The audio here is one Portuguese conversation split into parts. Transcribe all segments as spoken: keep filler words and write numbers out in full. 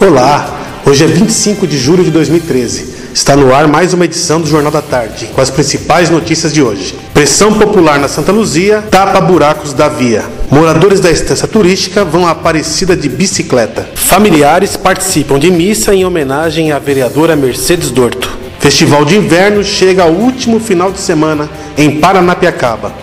Olá, hoje é vinte e cinco de julho de dois mil e treze. Está no ar mais uma edição do Jornal da Tarde, com as principais notícias de hoje. Pressão popular na Santa Luzia tapa buracos da via. Moradores da estância turística vão à Aparecida de bicicleta. Familiares participam de missa em homenagem à vereadora Mercedes Dorto. Festival de Inverno chega ao último final de semana em Paranapiacaba.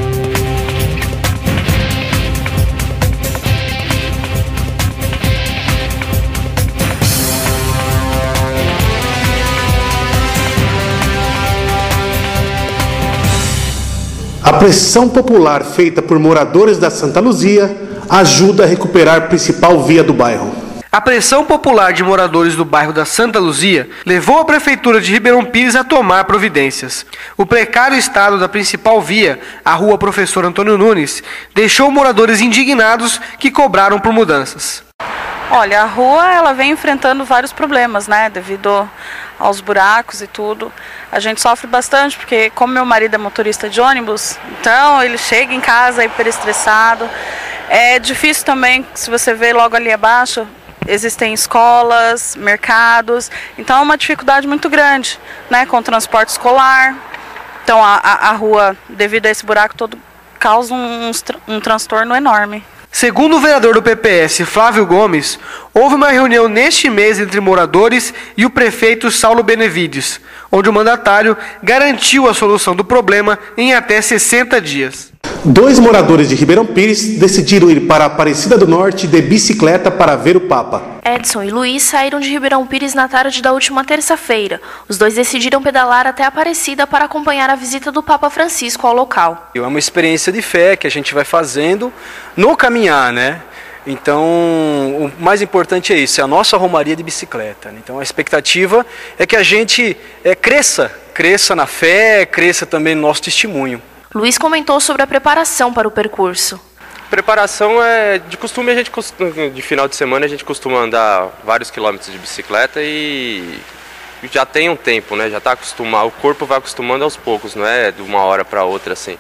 A pressão popular feita por moradores da Santa Luzia ajuda a recuperar a principal via do bairro. A pressão popular de moradores do bairro da Santa Luzia levou a Prefeitura de Ribeirão Pires a tomar providências. O precário estado da principal via, a Rua Professor Antônio Nunes, deixou moradores indignados que cobraram por mudanças. Olha, a rua ela vem enfrentando vários problemas, né, devido aos buracos e tudo. A gente sofre bastante porque, como meu marido é motorista de ônibus, então ele chega em casa hiper estressado. É difícil também, se você vê logo ali abaixo, existem escolas, mercados, então é uma dificuldade muito grande, né, com o transporte escolar. Então a, a, a rua, devido a esse buraco todo, causa um, um, um transtorno enorme. Segundo o vereador do P P S, Flávio Gomes, houve uma reunião neste mês entre moradores e o prefeito Saulo Benevides, onde o mandatário garantiu a solução do problema em até sessenta dias. Dois moradores de Ribeirão Pires decidiram ir para a Aparecida do Norte de bicicleta para ver o Papa. Edson e Luiz saíram de Ribeirão Pires na tarde da última terça-feira. Os dois decidiram pedalar até a Aparecida para acompanhar a visita do Papa Francisco ao local. É uma experiência de fé que a gente vai fazendo no caminhar, né? Então, o mais importante é isso, é a nossa romaria de bicicleta. Então, a expectativa é que a gente é, cresça, cresça na fé, cresça também no nosso testemunho. Luiz comentou sobre a preparação para o percurso. Preparação é de costume, a gente de final de semana a gente costuma andar vários quilômetros de bicicleta e já tem um tempo, né? Já está acostumado, o corpo vai acostumando aos poucos, não é de uma hora para outra assim.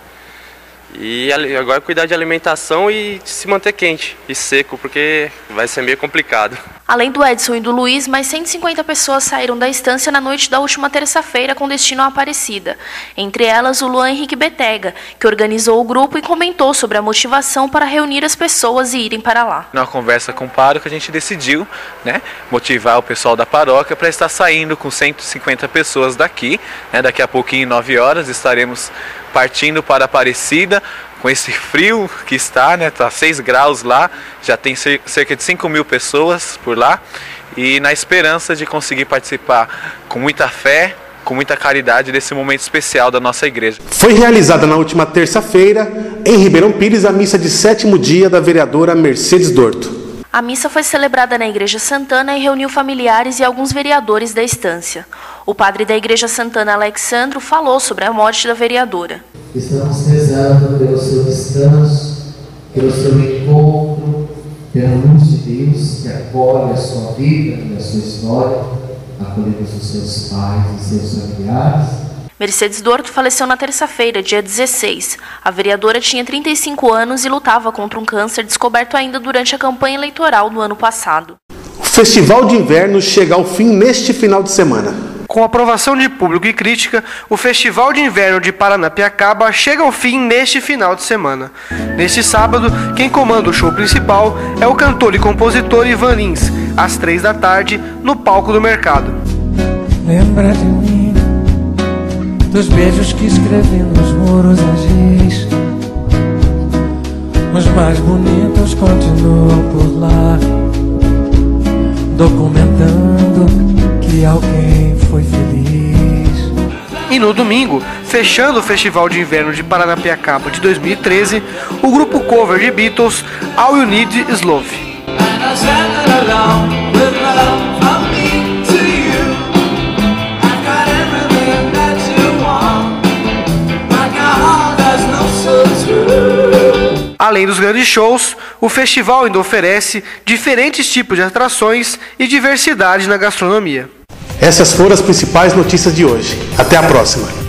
E agora cuidar de alimentação e se manter quente e seco, porque vai ser meio complicado. Além do Edson e do Luiz, mais cento e cinquenta pessoas saíram da estância na noite da última terça-feira com destino à Aparecida. Entre elas, o Luan Henrique Betega, que organizou o grupo e comentou sobre a motivação para reunir as pessoas e irem para lá. Na conversa com o pároco, a gente decidiu, né, motivar o pessoal da paróquia para estar saindo com cento e cinquenta pessoas daqui. Né, daqui a pouquinho, nove horas, estaremos partindo para a Aparecida, com esse frio que está, né, está seis graus lá, já tem cerca de cinco mil pessoas por lá, e na esperança de conseguir participar com muita fé, com muita caridade desse momento especial da nossa igreja. Foi realizada na última terça-feira, em Ribeirão Pires, a missa de sétimo dia da vereadora Mercedes Dorto. A missa foi celebrada na Igreja Santana e reuniu familiares e alguns vereadores da estância. O padre da Igreja Santana, Alexandro, falou sobre a morte da vereadora. Estamos rezando pelo seu descanso, pelo seu encontro, pela luz de Deus que acolhe a sua vida e a sua história, acolhendo os seus pais e seus familiares. Mercedes Dorto faleceu na terça-feira, dia dezesseis. A vereadora tinha trinta e cinco anos e lutava contra um câncer descoberto ainda durante a campanha eleitoral do ano passado. O Festival de Inverno chega ao fim neste final de semana. Com aprovação de público e crítica, o Festival de Inverno de Paranapiacaba chega ao fim neste final de semana. Neste sábado, quem comanda o show principal é o cantor e compositor Ivan Lins, às três da tarde, no palco do Mercado. Lembra de mim, dos beijos que escrevi nos muros a giz. Os mais bonitos continuam por lá, documentando que alguém foi feliz. E no domingo, fechando o Festival de Inverno de Paranapiacaba de dois mil e treze, o grupo cover de Beatles, All You Need Is Love. Além dos grandes shows, o festival ainda oferece diferentes tipos de atrações e diversidade na gastronomia. Essas foram as principais notícias de hoje. Até a próxima!